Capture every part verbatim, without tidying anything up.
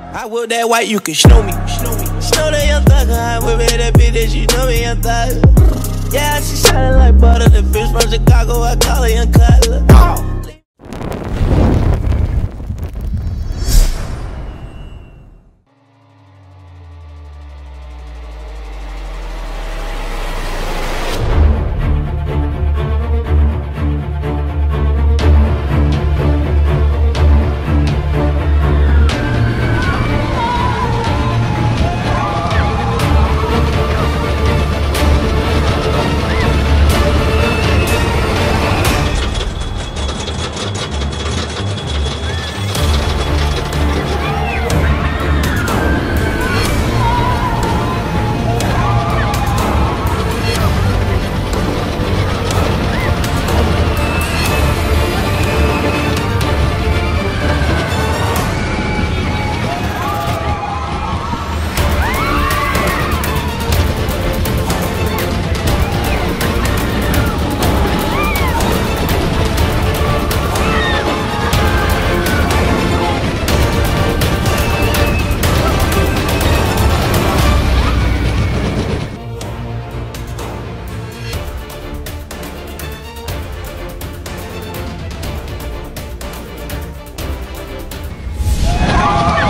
I whip that white, you can snow me. Snow me. Snow that young thug, I whip it, that bitch that you know me, young thug. Yeah, she shining like butter. The bitch from Chicago, I call her Young Cutler. Oh.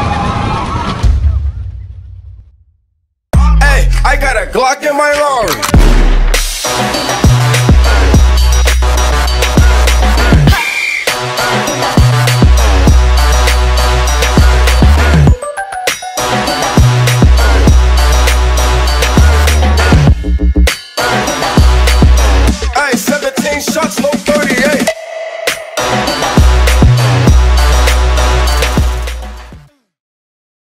I got a Glock in my Rari.